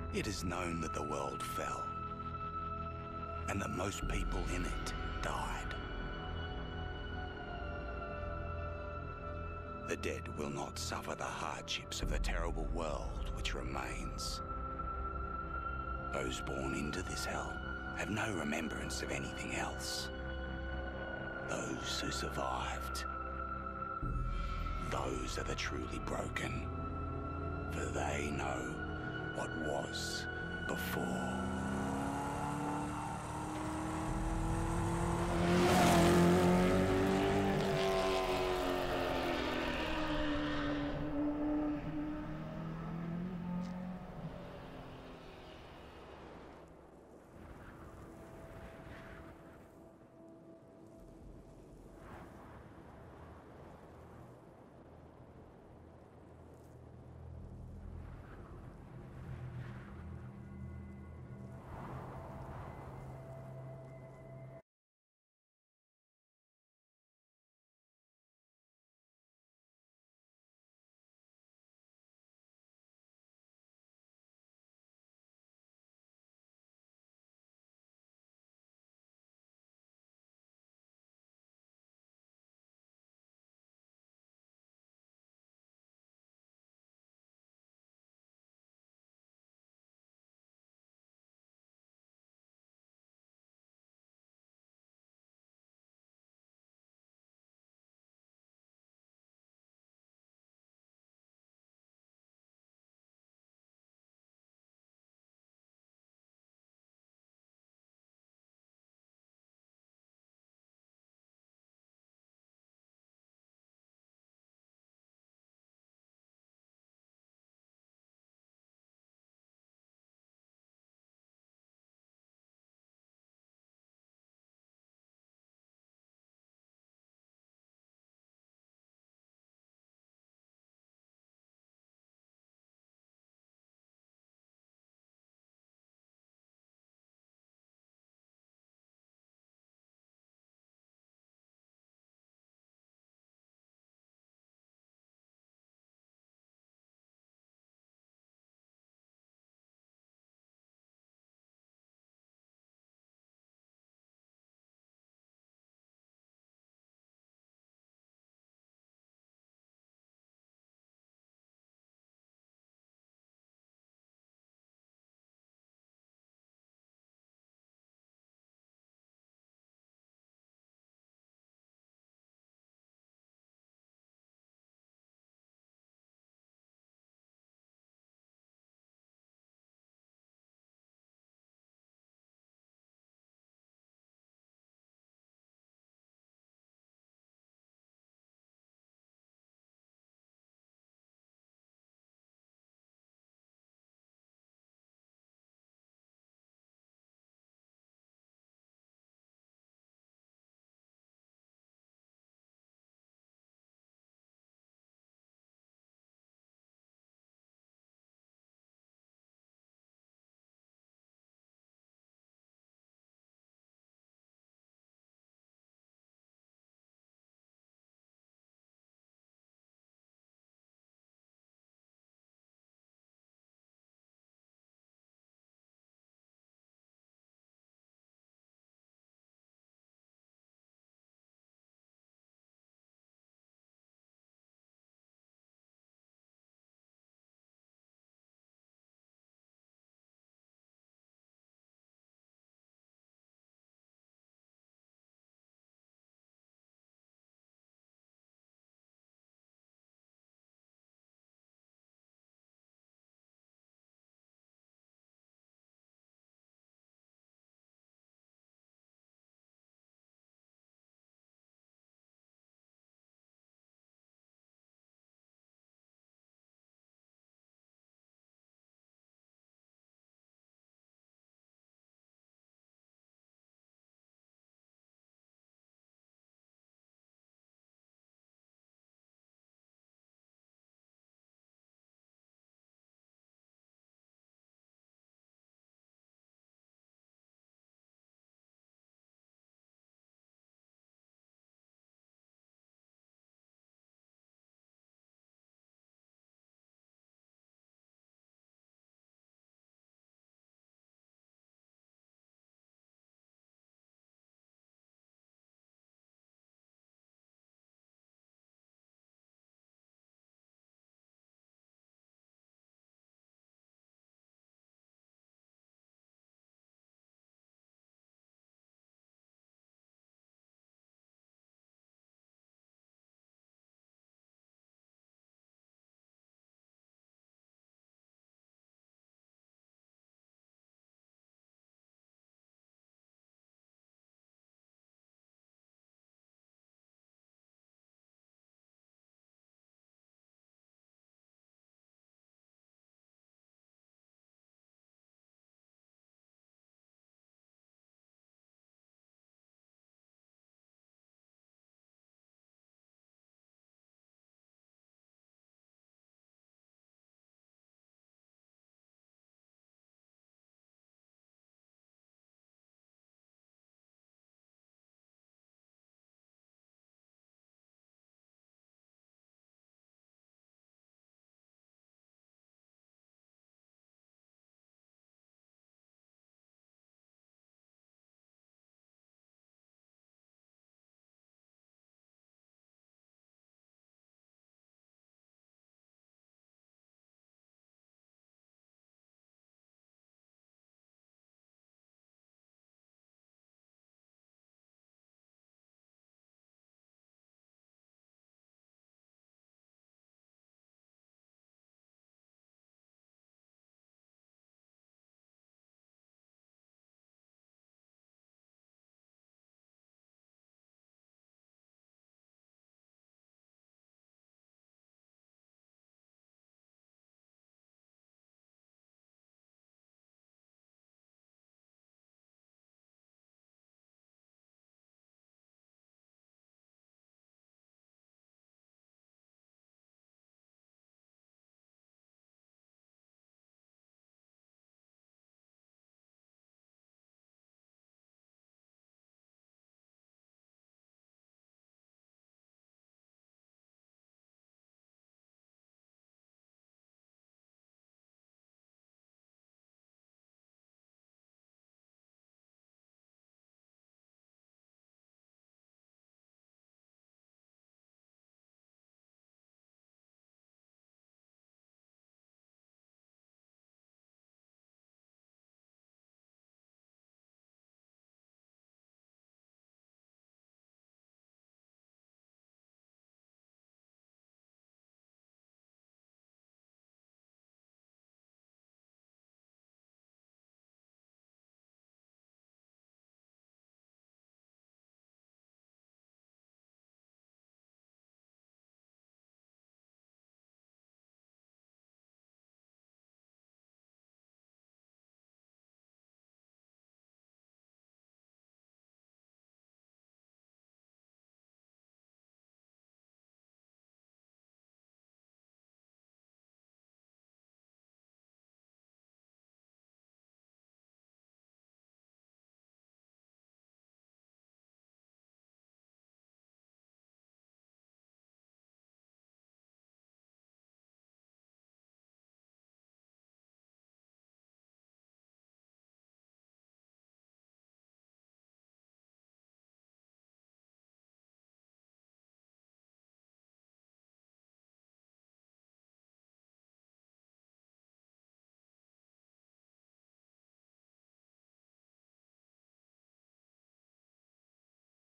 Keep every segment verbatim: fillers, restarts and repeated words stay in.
It is known that the world fell, and that most people in it died. The dead will not suffer the hardships of the terrible world which remains. Those born into this hell have no remembrance of anything else. Those who survived, those are the truly broken, for they know what was before.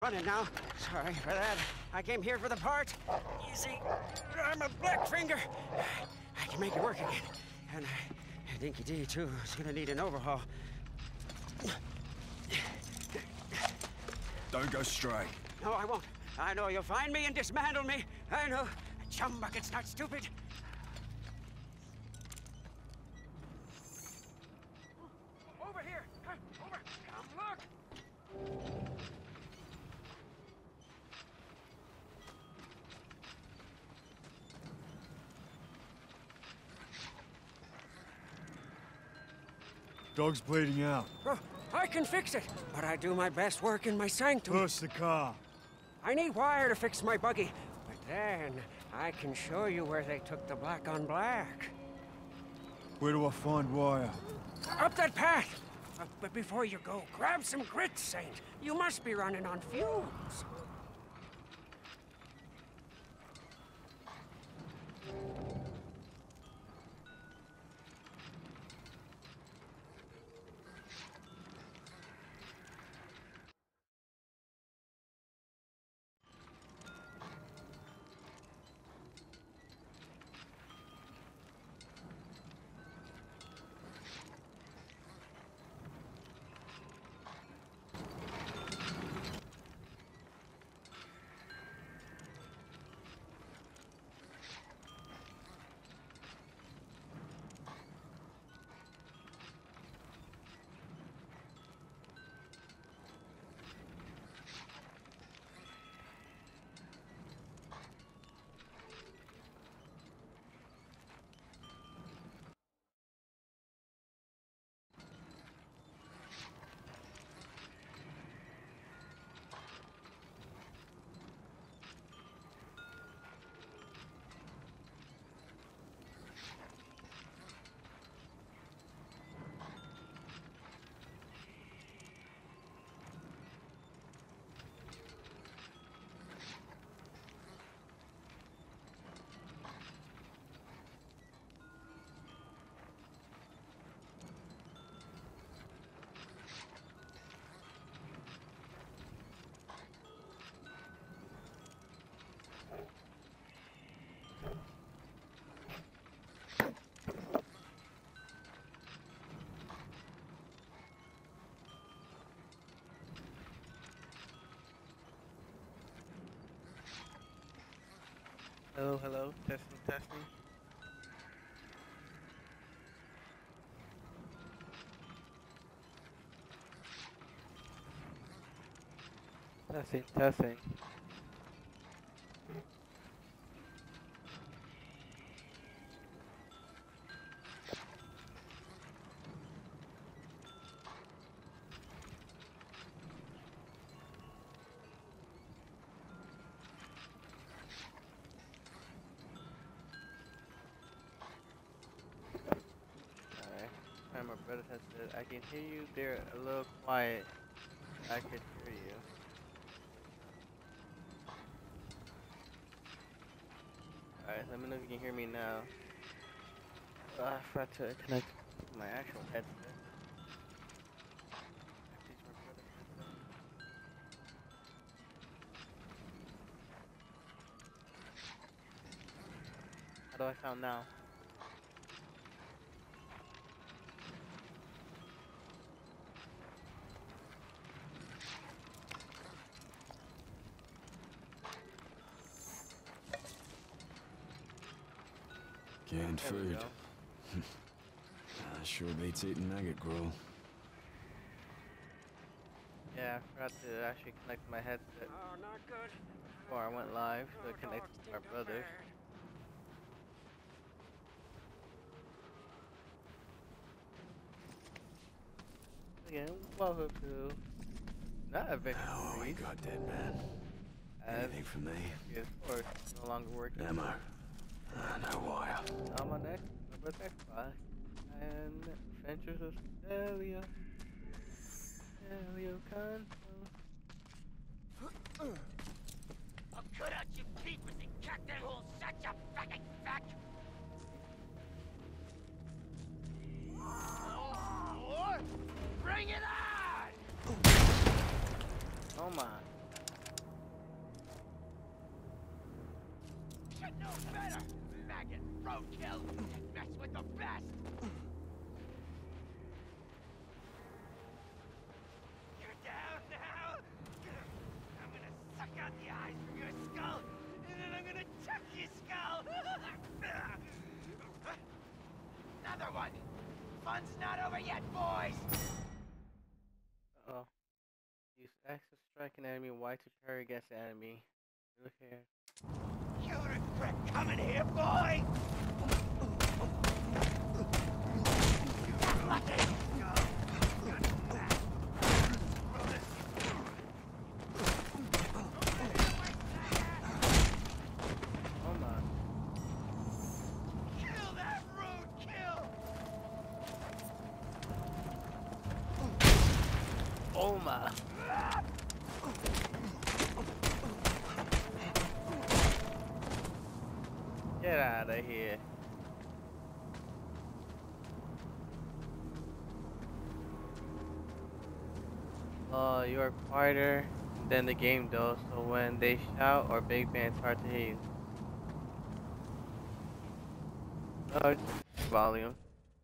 Running now. Sorry for that. I came here for the part. Easy. I'm a Blackfinger. I can make it work again. And uh, Dinky D, too, is gonna need an overhaul. Don't go straight. No, I won't. I know you'll find me and dismantle me. I know. Chum bucket's not stupid. Over here. Over. Come look. Dog's bleeding out. Oh, I can fix it, but I do my best work in my sanctum. Push the car. I need wire to fix my buggy, but then I can show you where they took the black on black. Where do I find wire? Up that path! Uh, but before you go, grab some grit, Saint. You must be running on fumes. Hello, hello, testing, testing. Testing, testing. My brother has said, I can hear you there a little quiet. I can hear you. Alright, let me know if you can hear me now. Uh, I forgot to connect my actual headset. How do I sound now? Canned There we food. go. uh, sure beats eating nugget gruel. Yeah, I forgot to actually connect my headset Oh, not good. before I went live to connect with my brothers. Again, welcome to not a victory. Oh, we got dead man. As Anything for me? is, of course, no longer working. Ammo. Uh, no wire. On my next, number next class, and Adventures of Elio, Elio Conto. I'll cut out your peepers and cut that whole such a fucking fuck! Oh, bring it on! Oh my. should know better! Maggot, roadkill! Mess with the best! You're down now? I'm gonna suck out the eyes from your skull, and then I'm gonna chuck your skull! Another one! Fun's not over yet, boys! Uh oh. Use X to strike an enemy, Y to parry against the enemy. Look here. You regret coming here, boy! You lucky! Oh my. Kill that roadkill! Oh my. Get out of here. Oh, you are quieter than the game does, so when they shout or big band, it's hard to hear you. Oh, it's volume.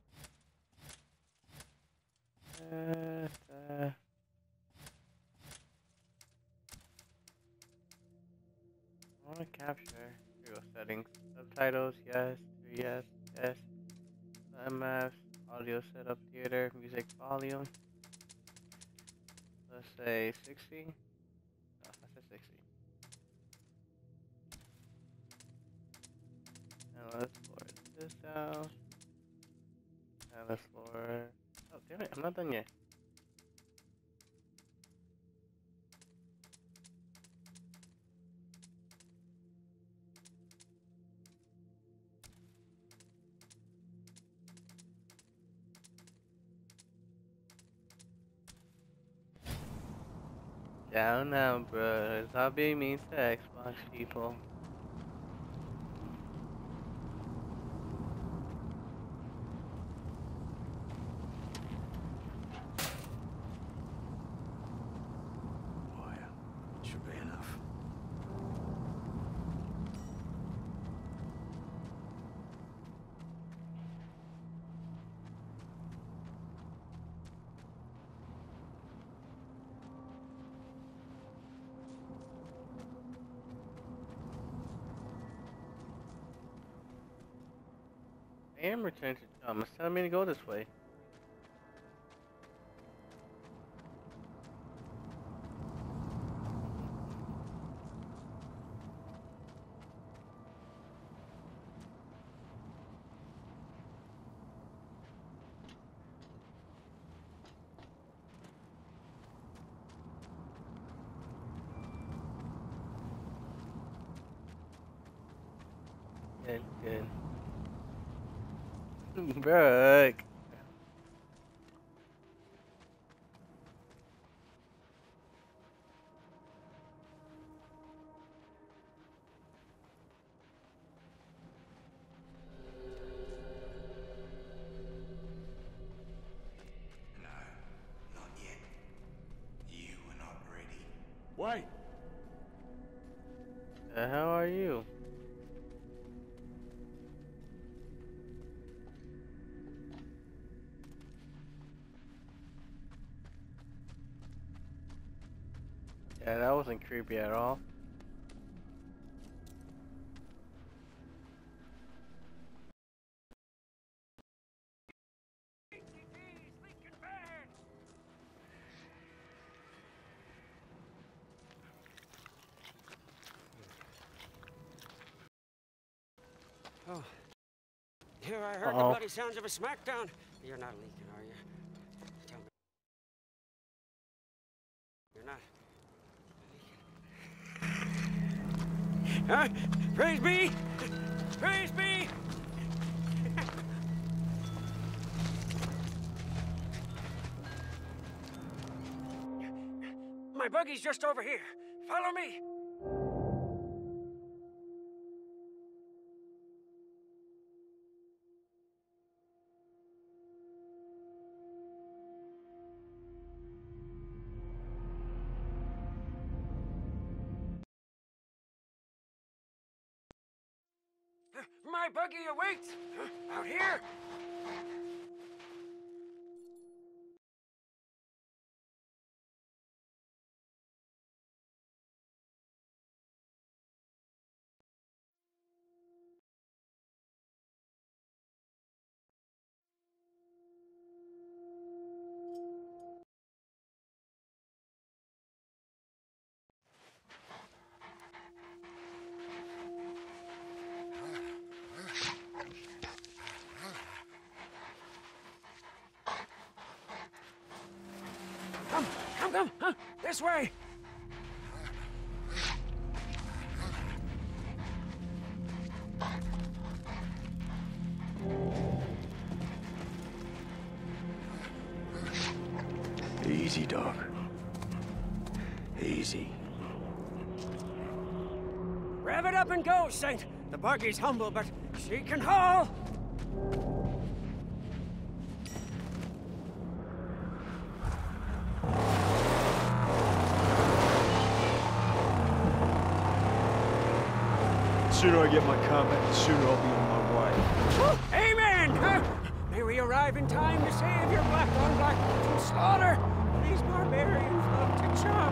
Uh, uh. I want to capture. Here we go, settings. Subtitles, yes. Yes, yes. M F, audio setup, theater, music volume. Let's say sixty. No, I said sixty. And let's lower this down. And let's lower. Oh, damn it, I'm not done yet. Down now, bro. Stop being mean to Xbox people. Oh yeah, should be enough. I am returning to John. It's telling me to go this way. Good, good. Brooke. No, not yet. You were not ready. Wait! The hell are you? Yeah, that wasn't creepy at all. Oh. Here I heard Uh-oh. the bloody sounds of a smackdown. You're not leaking, are you? Tell me. You're not. Huh? Praise be! Praise be! My buggy's just over here. Follow me. My buggy awaits! Out here! Come, come, come, huh? This way! Easy, dog. Easy. Rev it up and go, Saint! The buggy's humble, but she can haul! The sooner I get my car back, the sooner I'll be on my way. Amen! Huh? May we arrive in time to save your black on black from slaughter! These barbarians love to chop!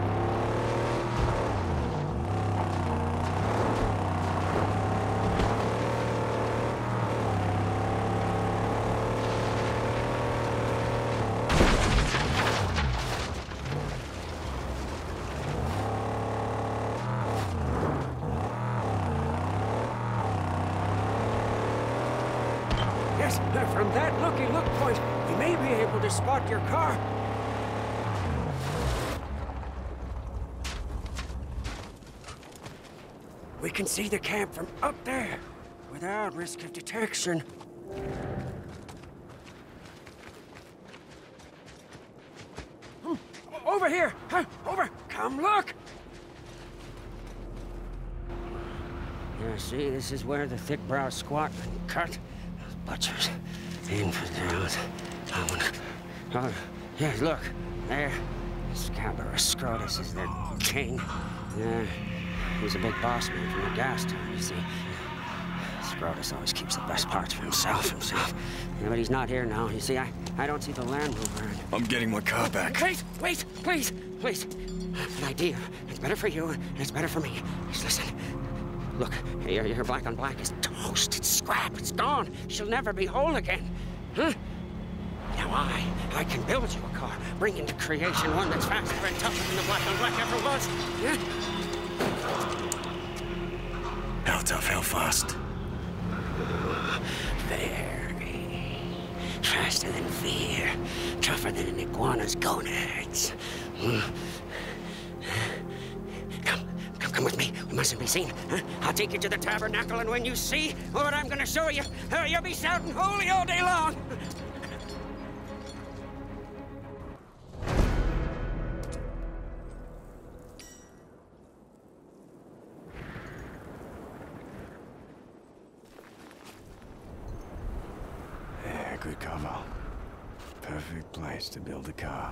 Yes, from that looky-look point, we may be able to spot your car. We can see the camp from up there, without risk of detection. Hmm, over here! Huh? Over! Come look! Yeah, see, this is where the thick-browed squat been cut. Butchers, infidels. I wanna... Oh, yeah, look, there. Scabarus Scrotus is their king. Yeah, he's a big boss man from the gas town, you see. Scrotus always keeps the best parts for himself, himself. Yeah, but he's not here now. You see, I, I don't see the Land Rover. I'm getting my car back. Wait, wait, please, please. An idea. It's better for you, and it's better for me. Just listen. Look, your, your black on black is toast. It's scrap. It's gone. She'll never be whole again. Huh? Now I, I can build you a car, bring into creation one that's faster and tougher than the black on black ever was. Yeah? How tough, how fast? Very. Faster than fear. Tougher than an iguana's gonads. Hmm. Come, come, come with me. We mustn't be seen. Huh? I'll take you to the tabernacle, and when you see what I'm gonna show you, uh, you'll be shouting holy all day long. Yeah, good cover. Perfect place to build a car.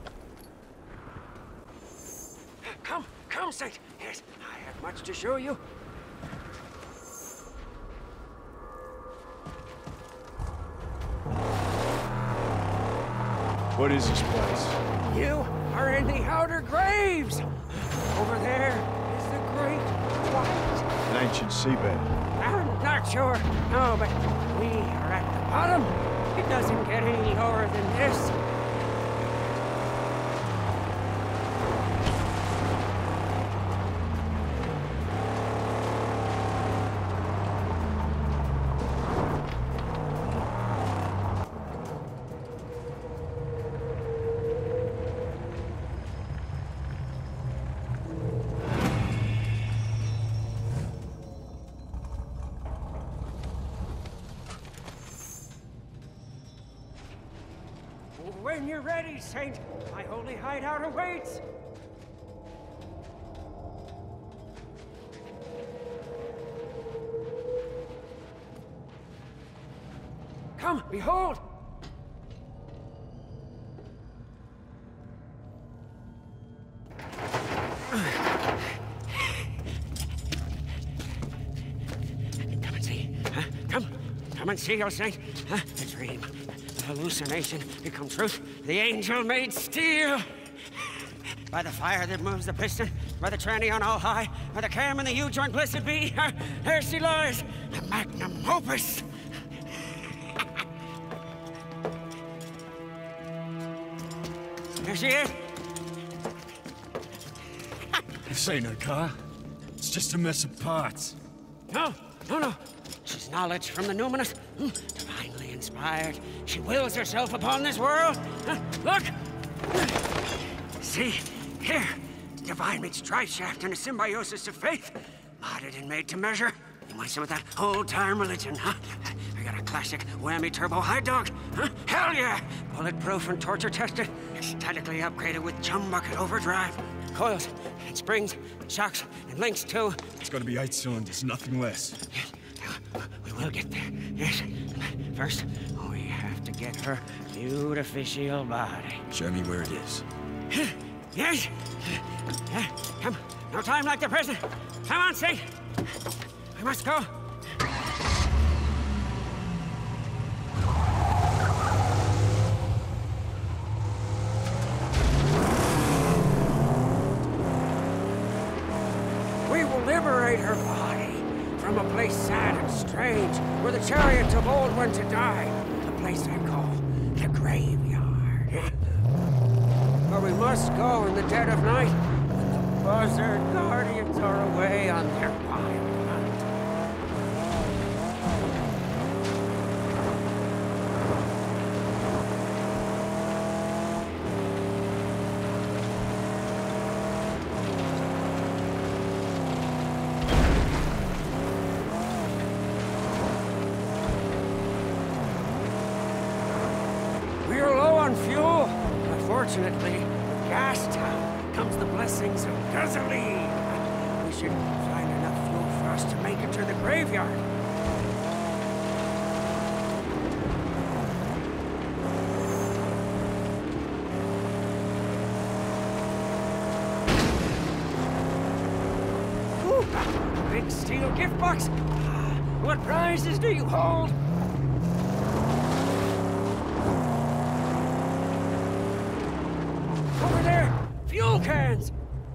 Come, come, Saint. Yes, I have much to show you. What is this place? You are in the outer graves. Over there is the Great White. An ancient seabed. I'm not sure. No, but we are at the bottom. It doesn't get any lower than this. When you're ready, Saint, my holy hideout awaits. Come, behold! Come and see, huh? Come and see, O saint. Huh? A dream, a hallucination become truth. The angel made steel. By the fire that moves the piston, by the tranny on all high, by the cam and the U-joint blessed be, there she lies, the magnum opus. There she is. This ain't her car. It's just a mess of parts. No, no, no. She's knowledge from the numinous, divinely inspired. She wills herself upon this world. Look! See? Here, divine meets drive shaft and a symbiosis of faith. Modded and made to measure. You want some of that old-time religion, huh? I got a classic whammy turbo high dog, huh? Hell yeah! Bulletproof and torture tested. Statically upgraded with chum bucket overdrive. Coils and springs, shocks and links too. It's gotta be eight cylinders, nothing less. We will get there, yes. First, we have to get her beautificial body. Show me where it is. Yes? Yeah, come. No time like the present. Come on, Saint. We must go. We will liberate her body from a place sad and strange, where the chariots of old went to die. A place I call the graveyard. Where we must go in the dead of night, when the buzzard guardians are away on their wild hunt. We're low on fuel. Fortunately, with Gastown comes the blessings of gasoline. We should find enough fuel for us to make it to the graveyard. Ooh, a big steel gift box. What prizes do you hold? Over there! Fuel cans!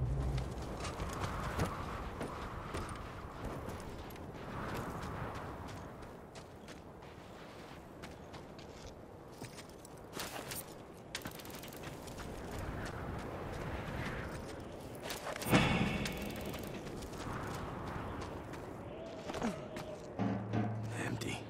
Empty.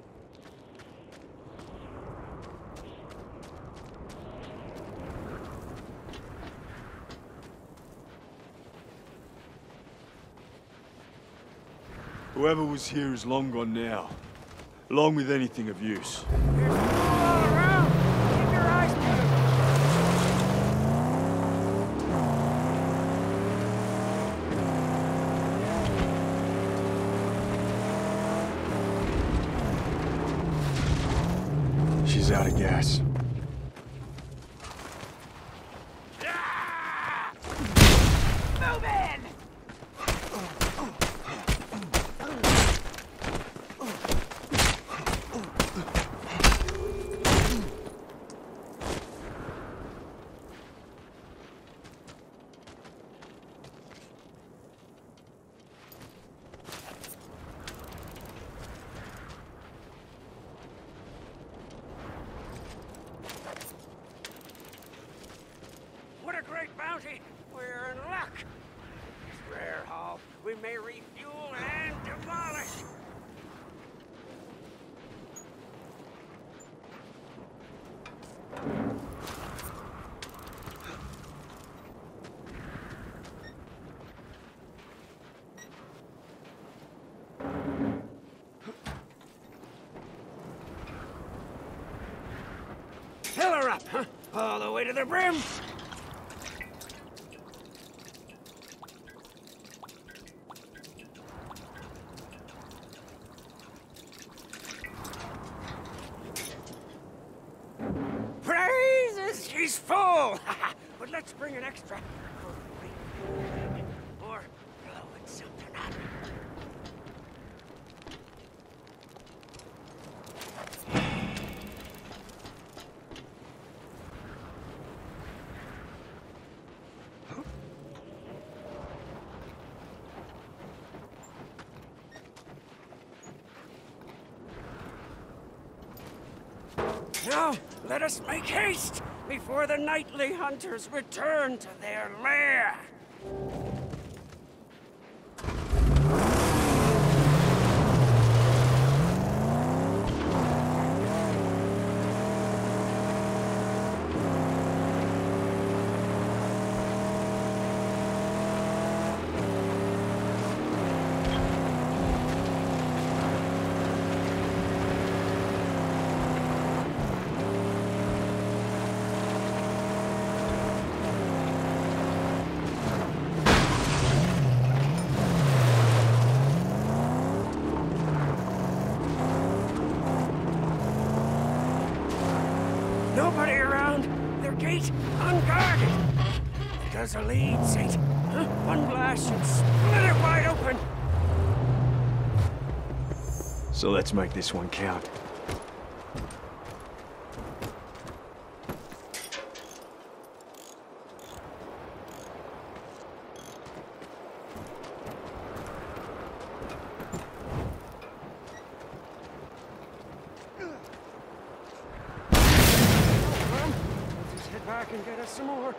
Whoever was here is long gone now, along with anything of use. There's fuel all around! Keep your eyes peeled! She's out of gas. Move in! What a great bounty! We're in luck! This rare haul, we may refuel and demolish! Fill her up, huh? All the way to the brim! Praises! She's full! But let's bring an extra. Or blowing something up. Now, let us make haste before the nightly hunters return to their lair. Nobody around. Their gate unguarded. Does a lead, Saint? Huh? One blast should split it wide open. So let's make this one count. Back and get us some more.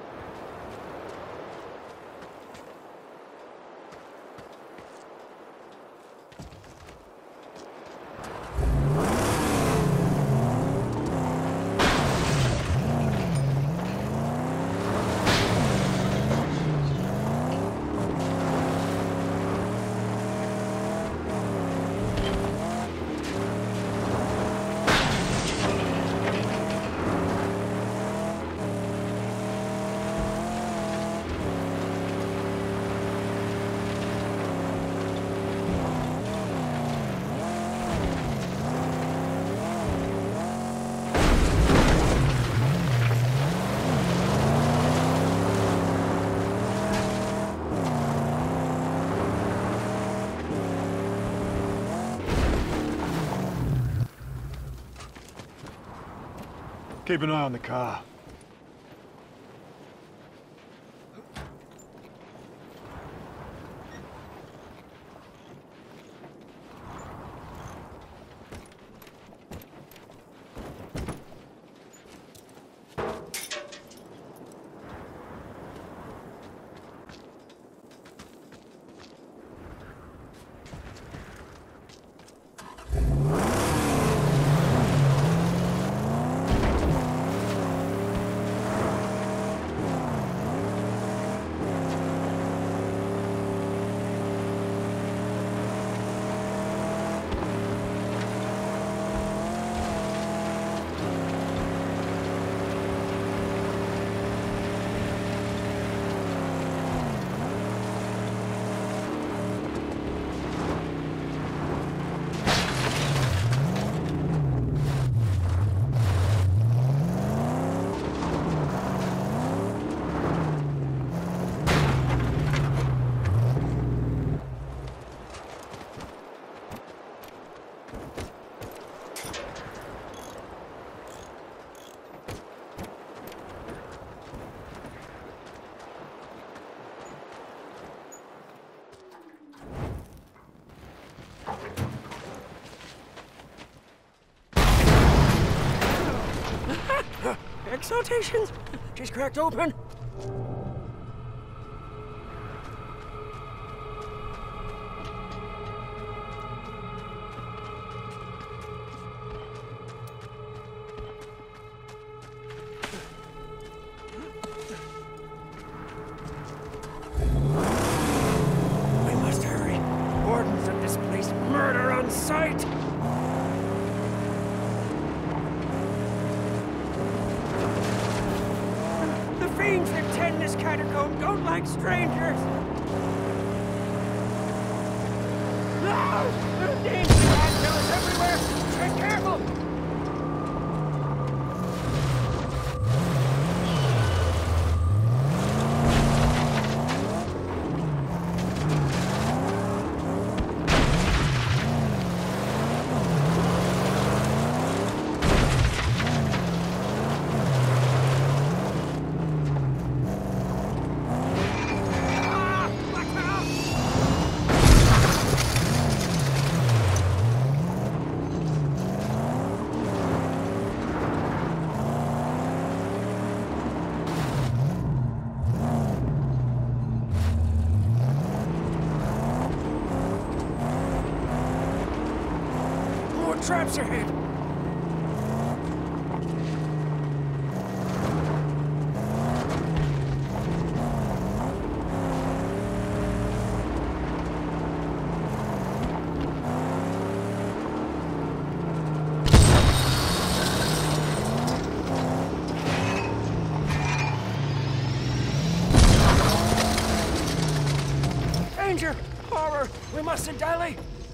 Keep an eye on the car. Exaltations! She's cracked open. We must hurry. Wardens of this place murder on sight. The fiends that tend this catacomb don't like strangers. No! There's danger! Killers everywhere! Tread careful! More traps ahead! Danger! Horror! We mustn't dally!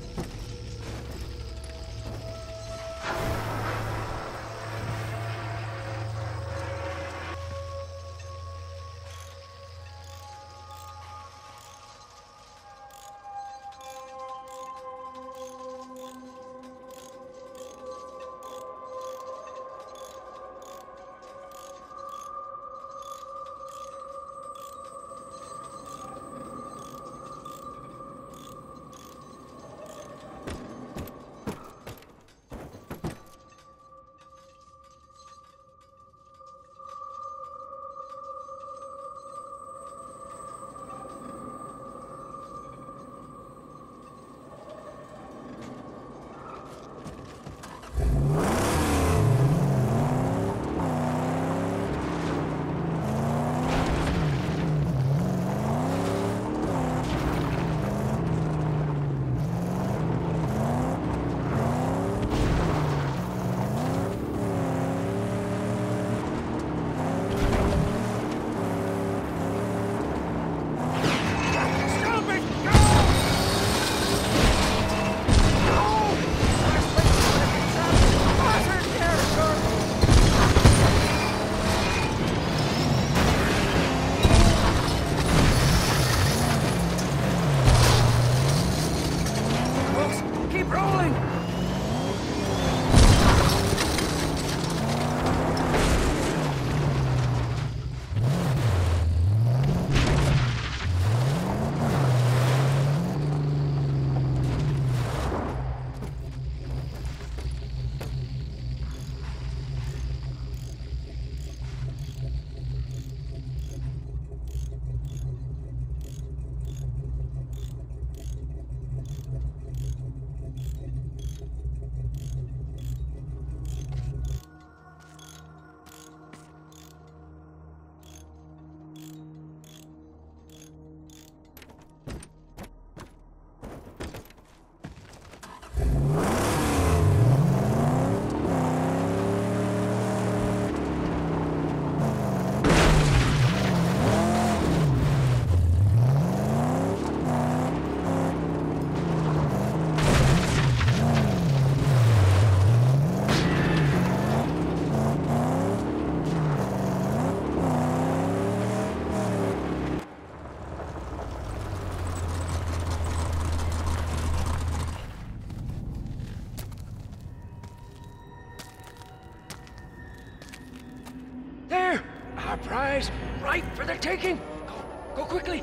Prize, right for the taking! Go, go quickly!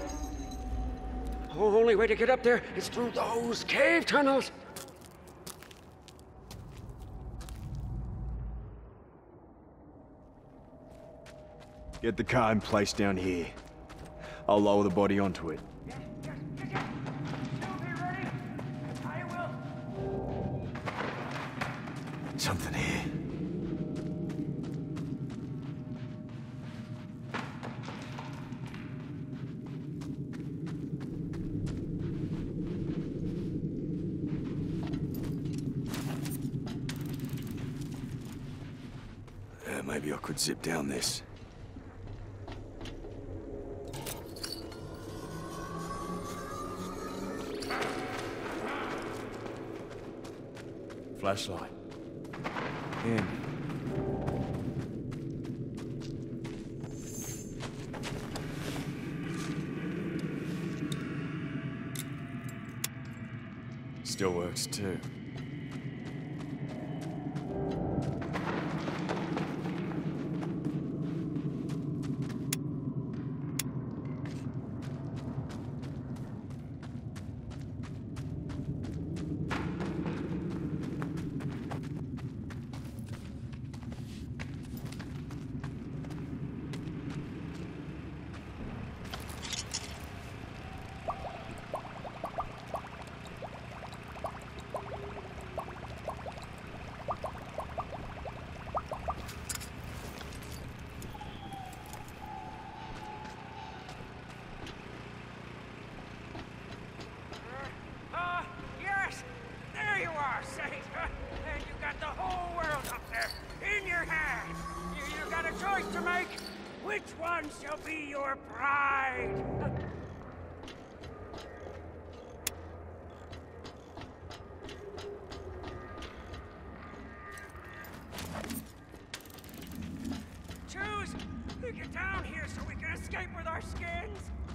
Oh, only way to get up there is through those cave tunnels! Get the car in place down here. I'll lower the body onto it. Yes, yes, yes, yes. Still be ready. I will. Something here. Uh, maybe I could zip down this. Flashlight. In. Still works too. Get down here so we can escape with our skins!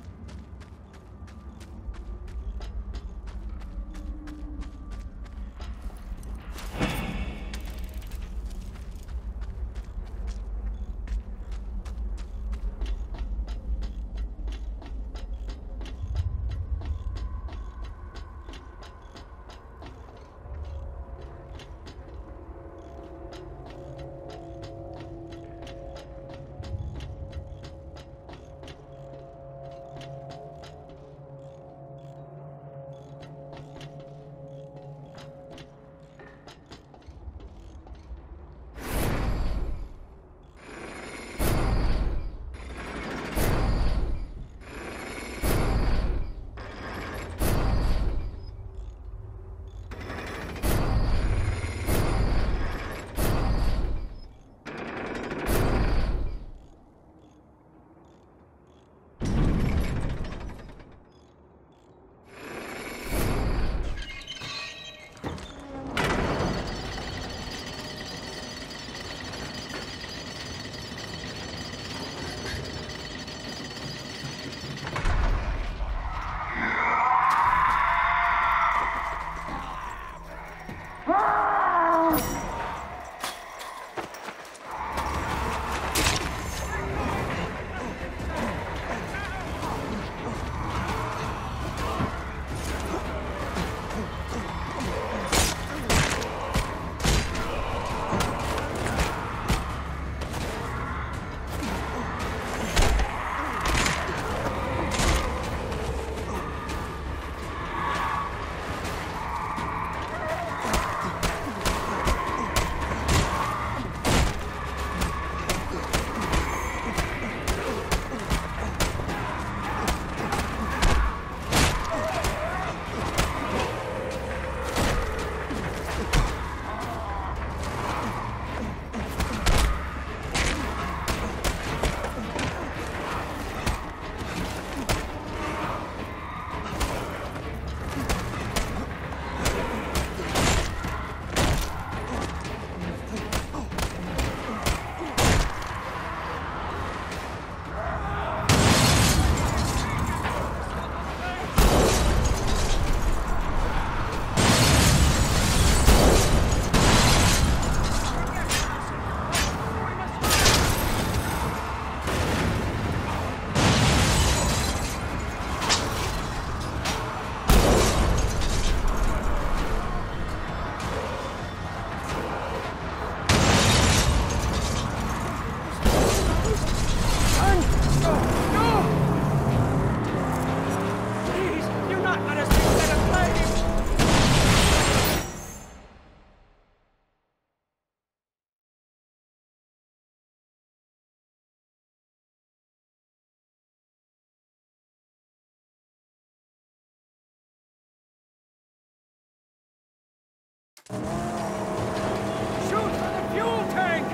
Shoot for the fuel tank!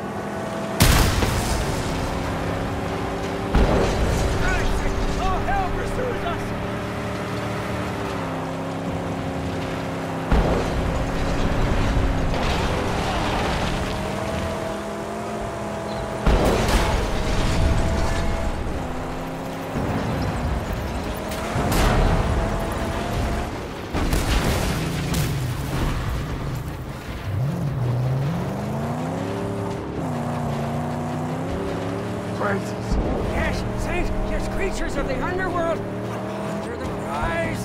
All hell pursues us! Yes, Saint, yes, creatures of the underworld, under the prize.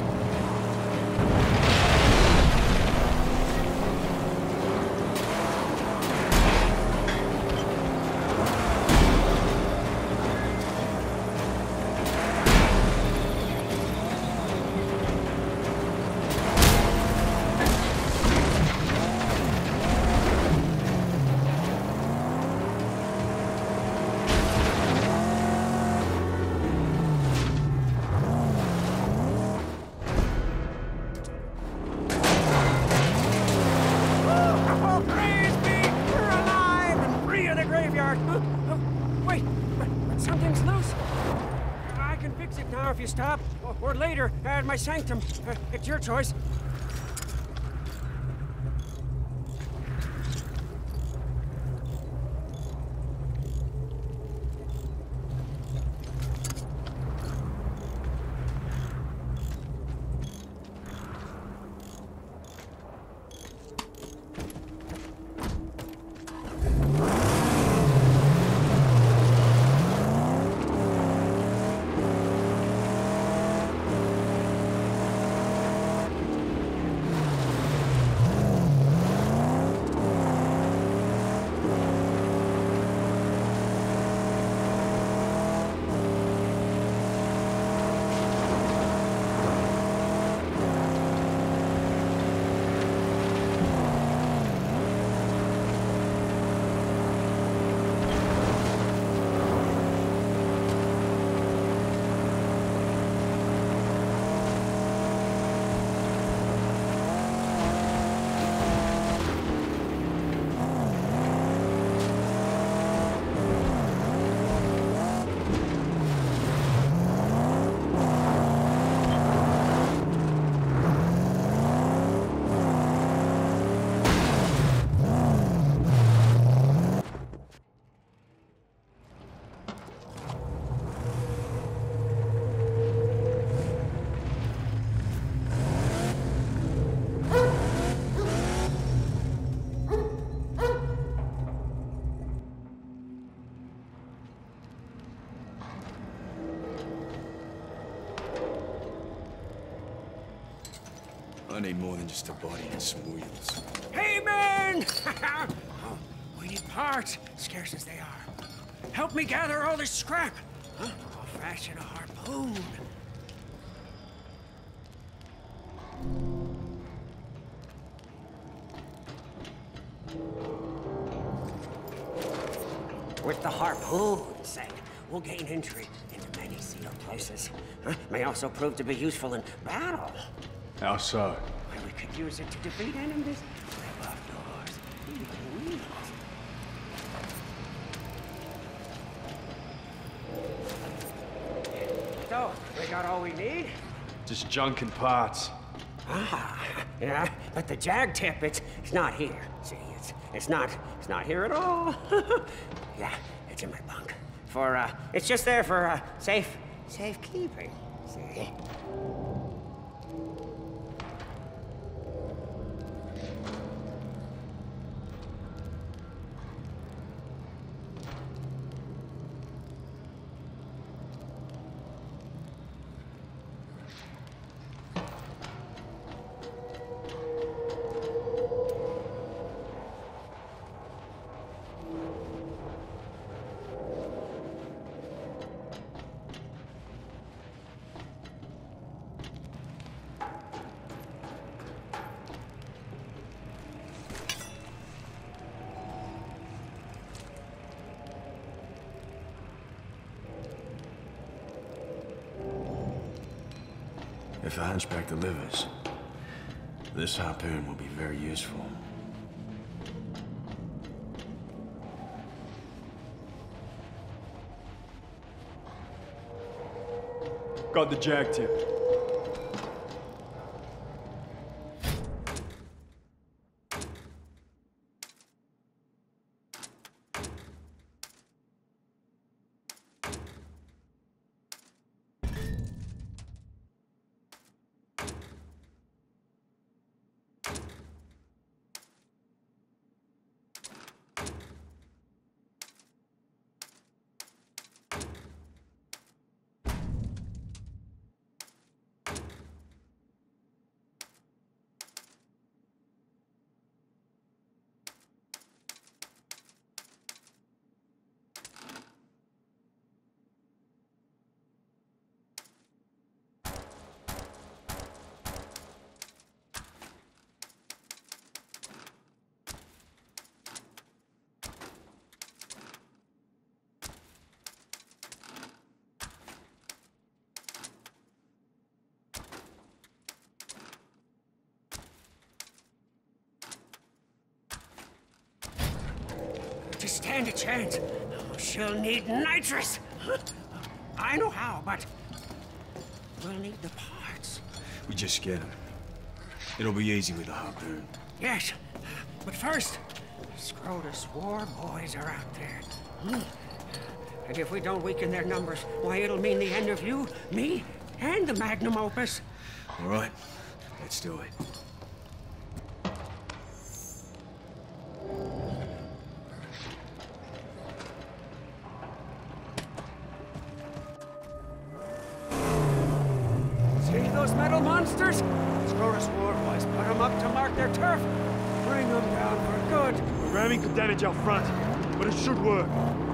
Wait, but, but something's loose. I can fix it now if you stop, or, or later at my sanctum. Uh, it's your choice. I need more than just a body and some wheels. Hey, man! Oh, we need parts, scarce as they are. Help me gather all this scrap. Huh? I'll fashion a harpoon. With the harpoon, say, we'll gain entry into many sealed places. Huh? May also prove to be useful in battle. How so? Well, we could use it to defeat enemies. Rip up doors, even wheels. So, we got all we need? Just junk and parts. Ah, yeah, but the jag tip, it's, it's not here. See, it's, it's not, it's not here at all. Yeah, it's in my bunk. For, uh, it's just there for, uh, safe, safekeeping. See? If the Hunchback delivers, this harpoon will be very useful. Got the jag tip. To stand a chance, she'll need nitrous. I know how, but we'll need the parts. We just get them. It'll be easy with a harpoon. Yes, but first, Scrotus war boys are out there. Hmm. And if we don't weaken their numbers, why, it'll mean the end of you, me, and the magnum opus. All right, let's do it. Those metal monsters? Scrotus war boys put them up to mark their turf. Bring them down for good. The ramming could damage our front, but it should work.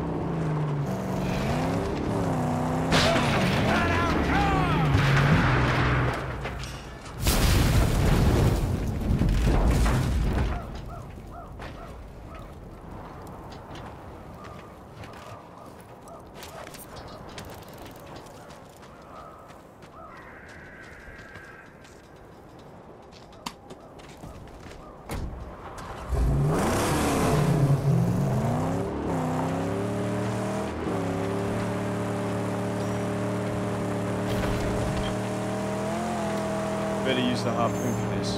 Better use the harpoon for this.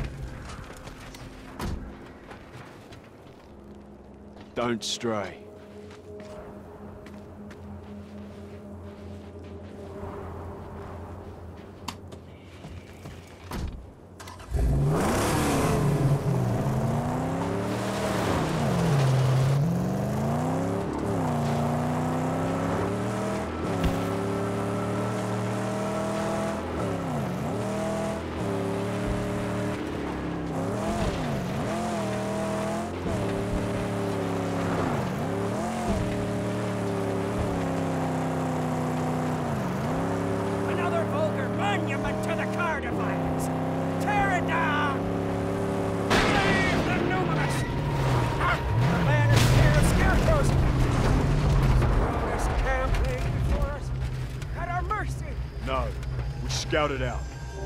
Don't stray. car defiance. Tear it down! Leave the numerous! Ah, the land is clear of scarecrows! This camp laid before us at our mercy! No, we scouted out.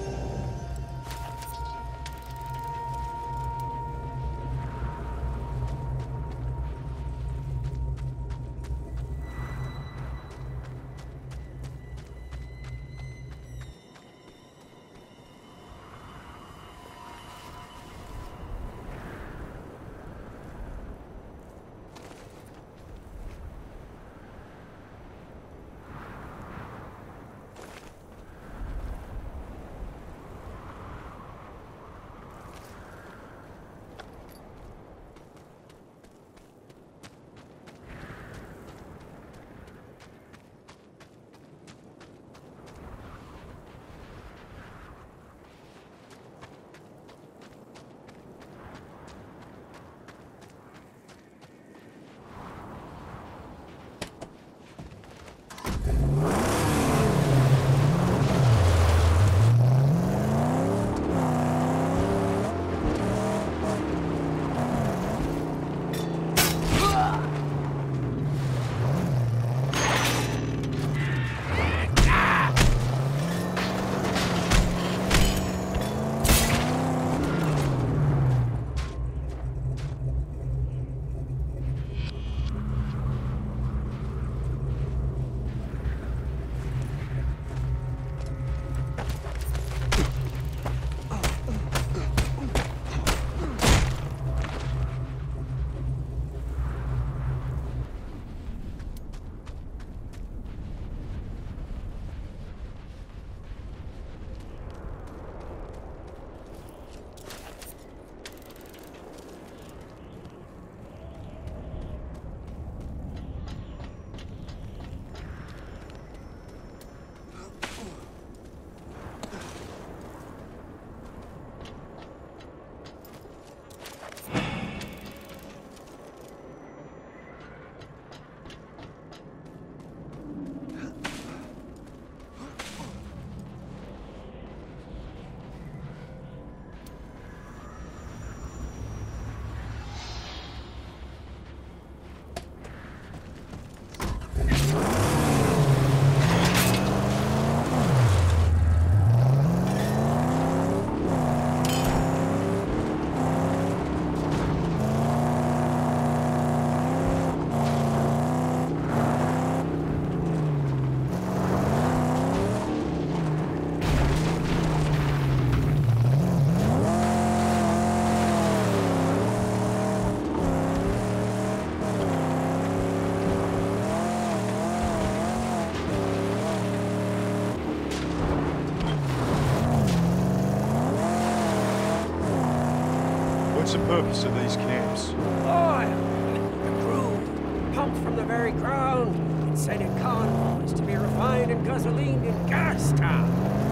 What's the purpose of these camps? Oil! The crude, pumped from the very ground, and sent in convoys to be refined and gasolined in Gastown.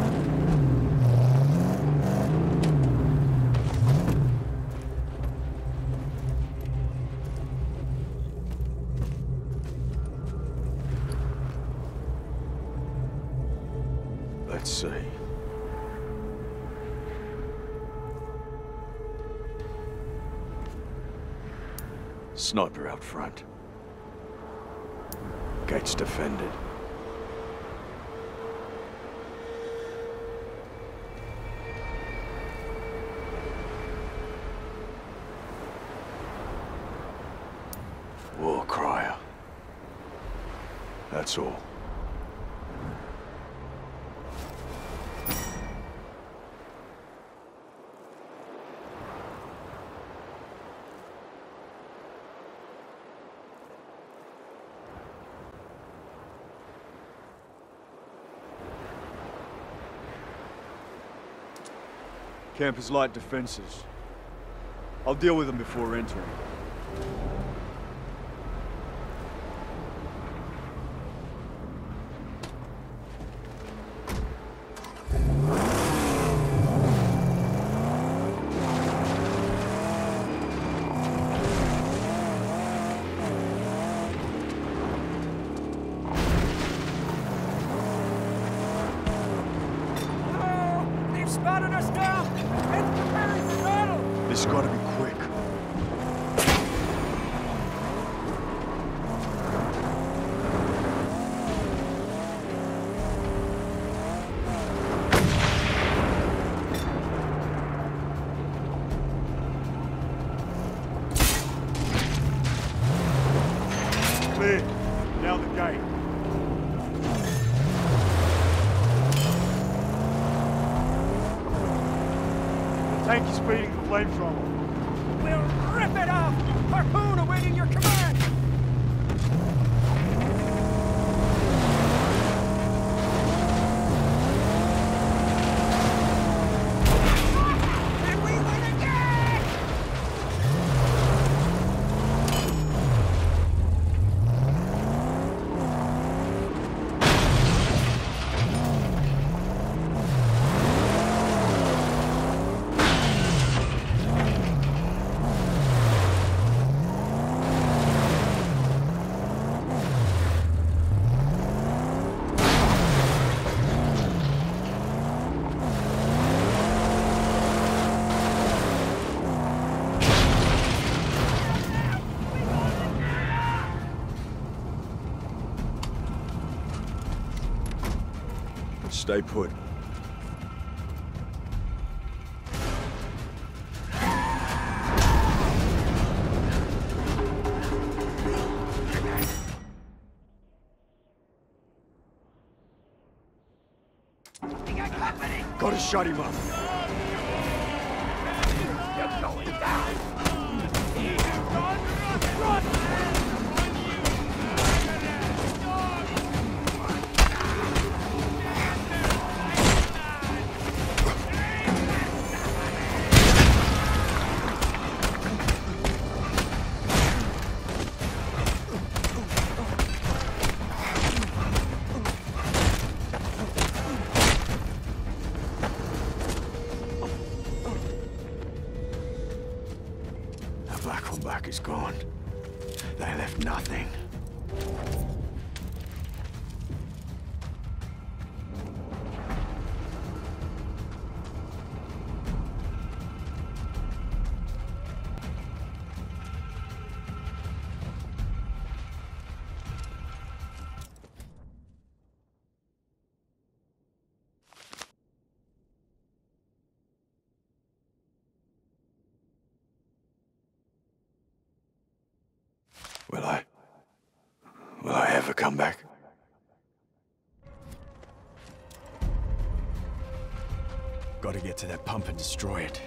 Let's see. Sniper out front. Gates defended. War crier. That's all. Camp has light defenses. I'll deal with them before entering. us down! And preparing for battle! This has got to be quick. Clear. Now the gate. The tank is speeding the flamethrower. We'll rip it off! Harpoon awaiting your command! And we win again! Stay put. Gotta shut him up. You're going down! Black is gone. They left nothing. Will I... will I ever come back? Gotta get to that pump and destroy it.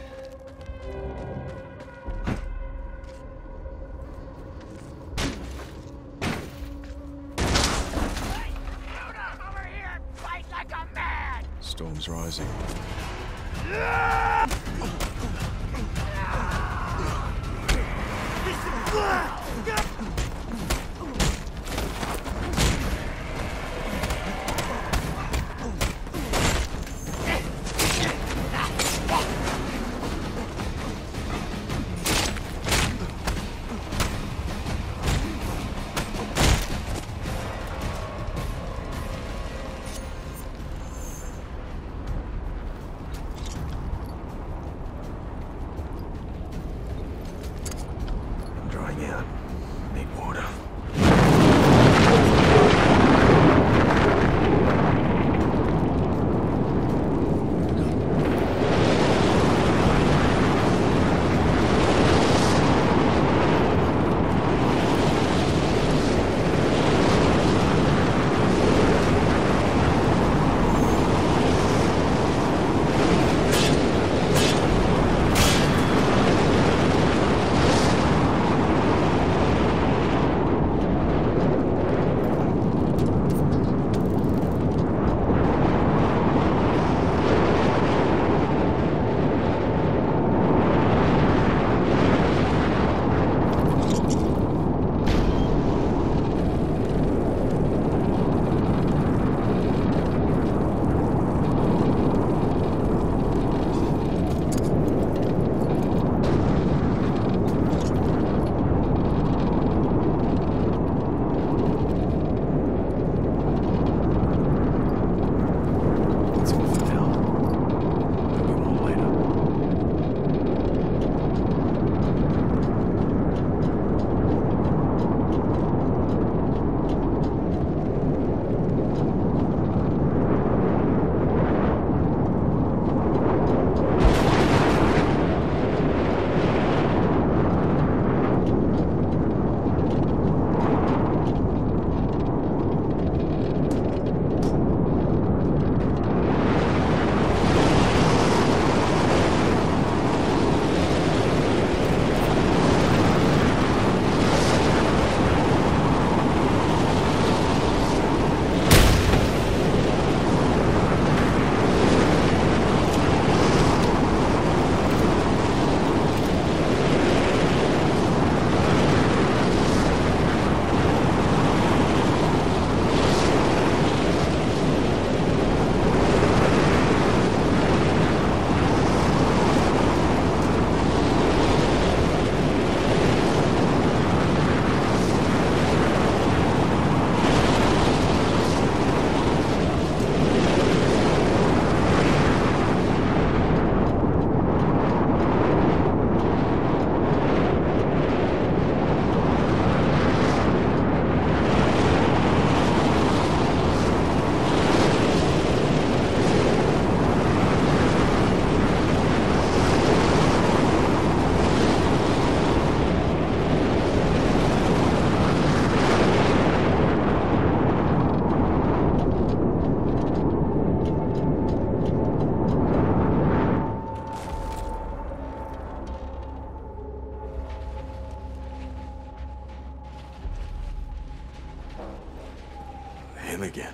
Over here! Fight like a man! Storm's rising. I'm drawing out. Him again.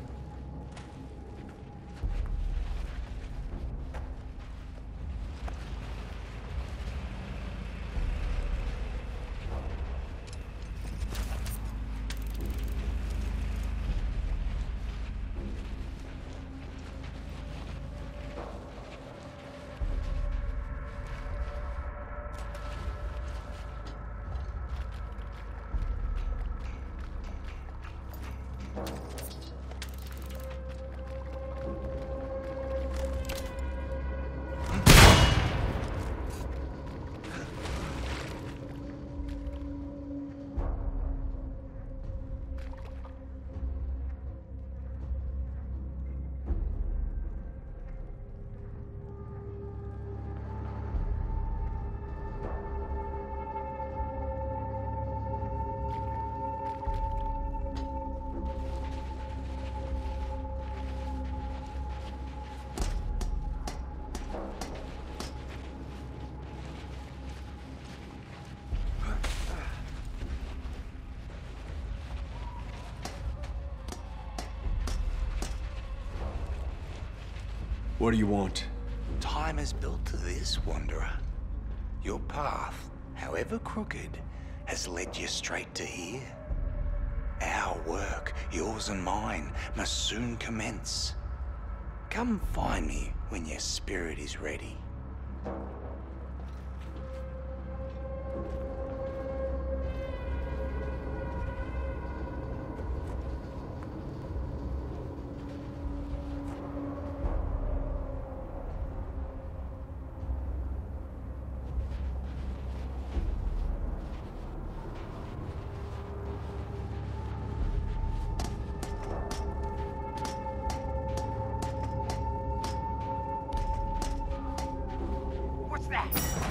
What do you want? Time is built to this, Wanderer. Your path, however crooked, has led you straight to here. Our work, yours and mine, must soon commence. Come find me when your spirit is ready. What's that?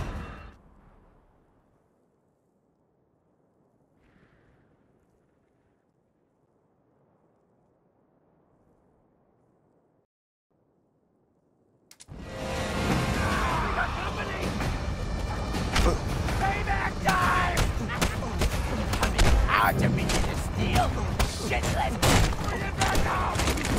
Payback time! Out to begin to steal! Shitless! Bring it back home!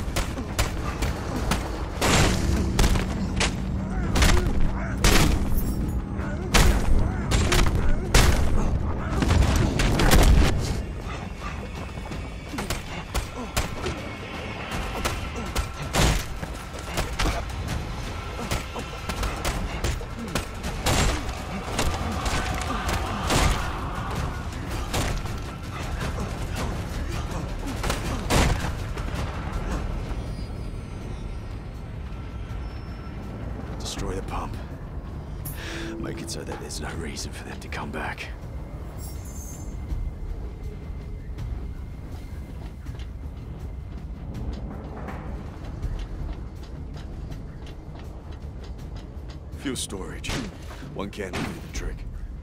Destroy the pump. Make it so that there's no reason for them to come back. Fuel storage. One can will do the trick.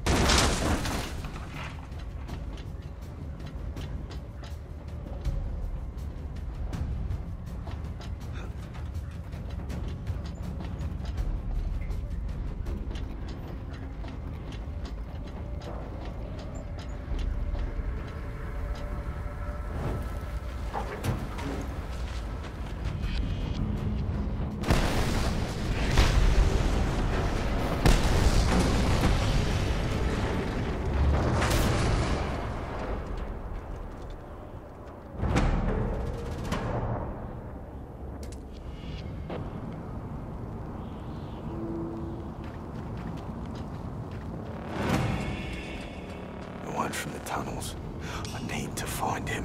From the tunnels. I need to find him.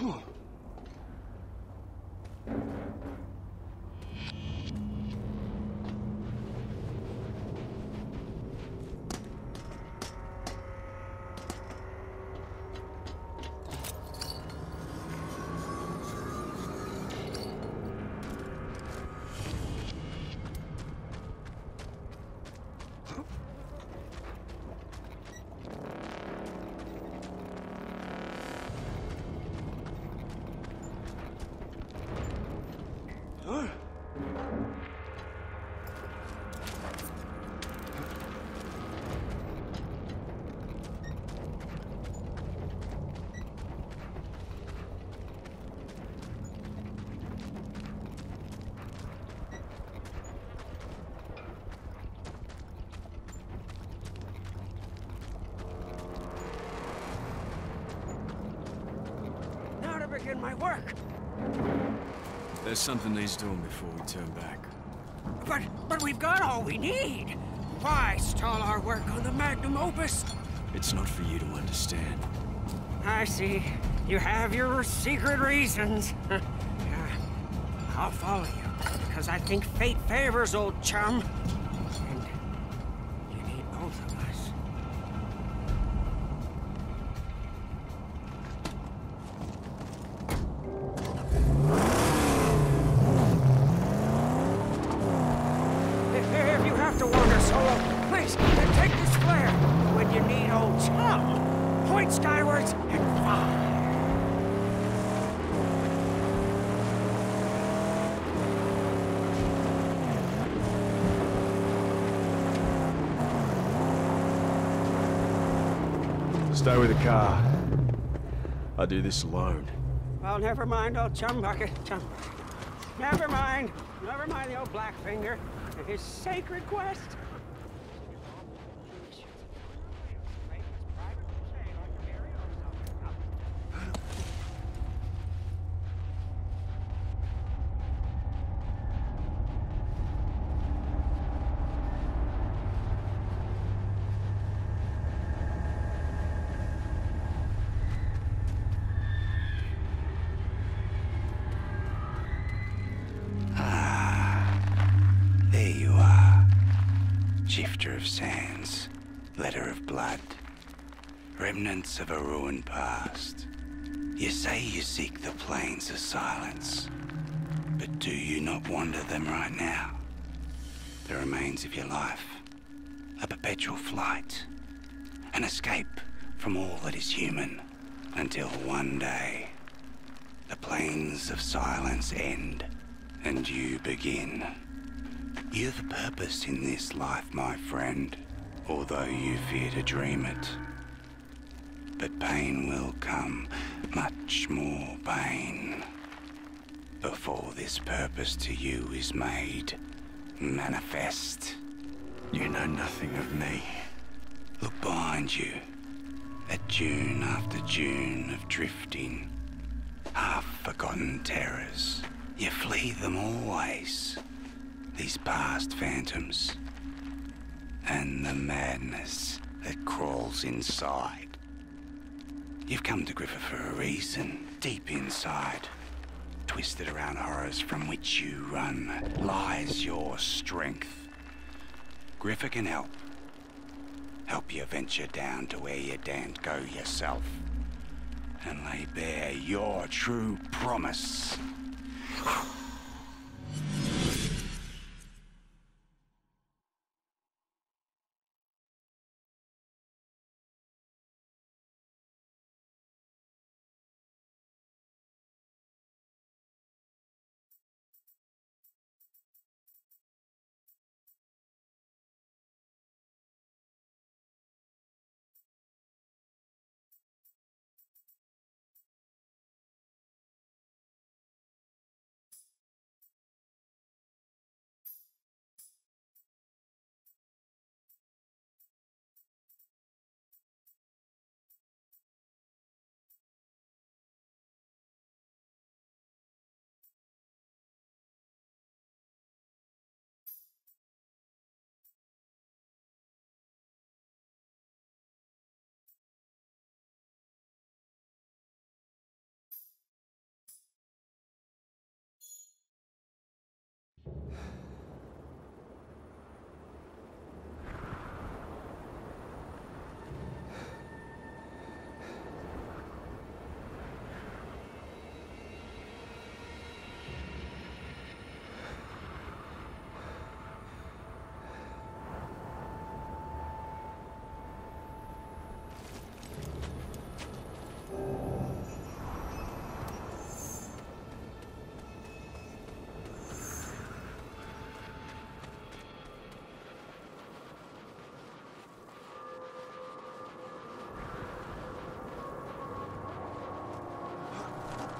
Now to begin my work. There's something needs doing before we turn back. But, but we've got all we need. Why stall our work on the magnum opus? It's not for you to understand. I see. You have your secret reasons. Yeah, I'll follow you, because I think fate favors old chum. And you need both of us. If you have to wander solo, please, then take this flare. When you need old chum, point skywards and fire. Stay with the car. I do this alone. Well, never mind old chum bucket, chum. Never mind. Never mind the old Blackfinger and his sacred quest. There you are. Shifter of sands, letter of blood, remnants of a ruined past. You say you seek the plains of silence, but do you not wander them right now? The remains of your life, a perpetual flight, an escape from all that is human, until one day, the plains of silence end, and you begin. You've a purpose in this life, my friend, although you fear to dream it. But pain will come, much more pain, before this purpose to you is made manifest. You know nothing of me. Look behind you, at dune after dune of drifting, half-forgotten terrors. You flee them always. These past phantoms, and the madness that crawls inside. You've come to Griffa for a reason. Deep inside, twisted around horrors from which you run, lies your strength. Griffa can help. Help you venture down to where you daren't go yourself, and lay bare your true promise.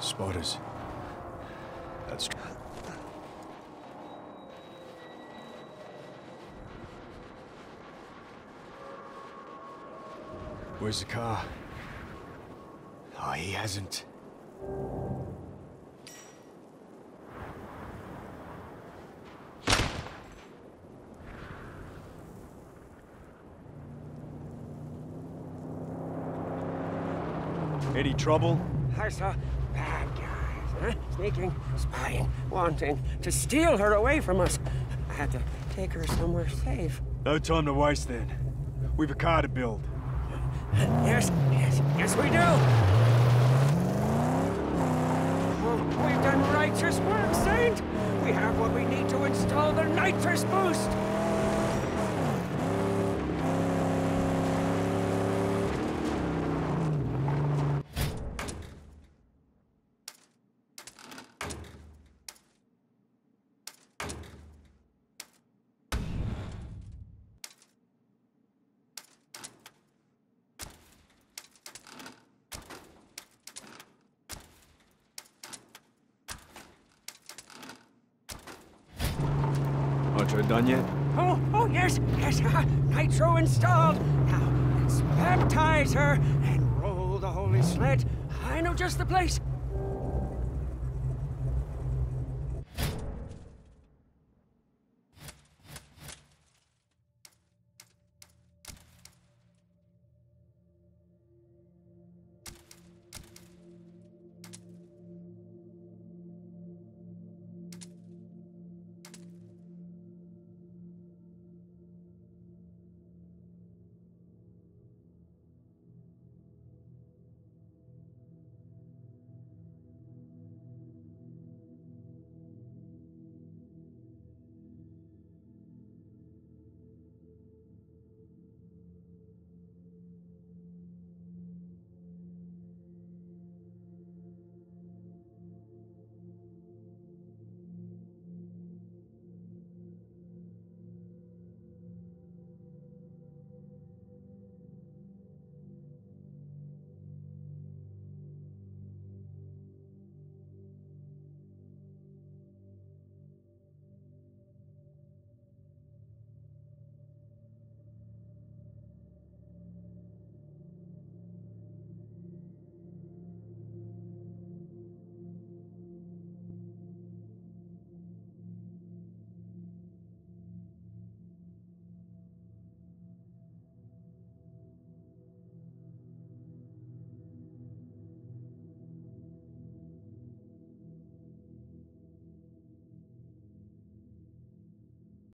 Spotters. That's true. Where's the car? Oh, he hasn't. Any trouble? I saw bad guys, huh? Sneaking, spying, wanting to steal her away from us. I had to take her somewhere safe. No time to waste then. We've a car to build. Yes, yes, yes we do! Oh, we've done righteous work, Saint! We have what we need to install the nitrous boost! Nitro done yet? Oh, oh, yes, yes, uh, nitro installed. Now, let's baptize her and roll the holy sled. I know just the place.